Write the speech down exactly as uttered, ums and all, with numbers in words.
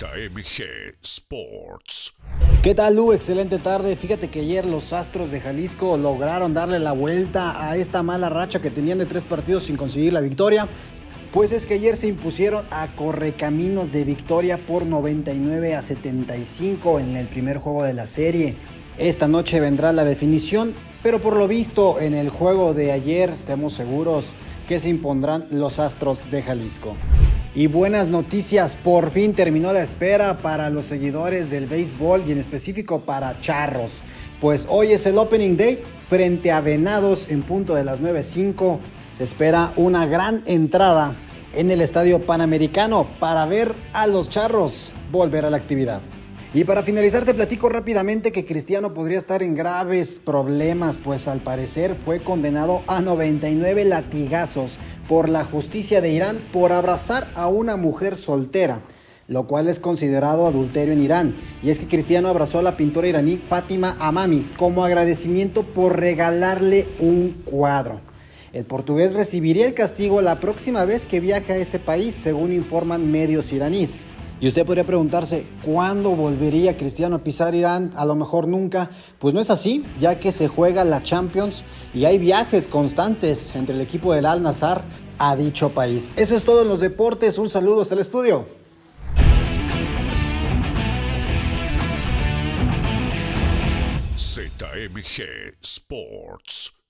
Z M G Sports. ¿Qué tal, Lu? Excelente tarde. Fíjate que ayer los Astros de Jalisco lograron darle la vuelta a esta mala racha que tenían de tres partidos sin conseguir la victoria. Pues es que ayer se impusieron a Correcaminos de Victoria por noventa y nueve a setenta y cinco en el primer juego de la serie. Esta noche vendrá la definición, pero por lo visto en el juego de ayer estamos seguros que se impondrán los Astros de Jalisco. Y buenas noticias, por fin terminó la espera para los seguidores del béisbol y en específico para Charros. Pues hoy es el Opening Day frente a Venados en punto de las nueve cinco. Se espera una gran entrada en el Estadio Panamericano para ver a los Charros volver a la actividad. Y para finalizar te platico rápidamente que Cristiano podría estar en graves problemas, pues al parecer fue condenado a noventa y nueve latigazos por la justicia de Irán por abrazar a una mujer soltera, lo cual es considerado adulterio en Irán. Y es que Cristiano abrazó a la pintora iraní Fátima Amami como agradecimiento por regalarle un cuadro. El portugués recibiría el castigo la próxima vez que viaje a ese país, según informan medios iraníes. Y usted podría preguntarse, ¿cuándo volvería Cristiano a pisar Irán? A lo mejor nunca. Pues no es así, ya que se juega la Champions y hay viajes constantes entre el equipo del Al-Nassr a dicho país. Eso es todo en los deportes. Un saludo hasta el estudio. Z M G Sports.